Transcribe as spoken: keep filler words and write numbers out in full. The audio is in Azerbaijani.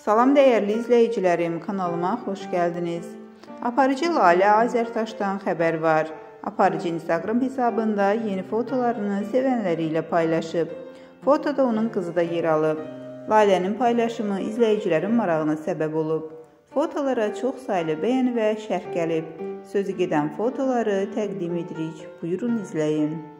Salam dəyərli izləyicilərim, kanalıma xoş gəldiniz. Aparıcı Lalə Azərtaşdan xəbər var. Aparıcı Instagram hesabında yeni fotolarını sevənləri ilə paylaşıb. Fotoda onun qızı da yer alıb. Lalənin paylaşımı izləyicilərin marağına səbəb olub. Fotolara çox saylı bəyəni və şərh gəlib. Sözü gedən fotoları təqdim edirik. Buyurun izləyin.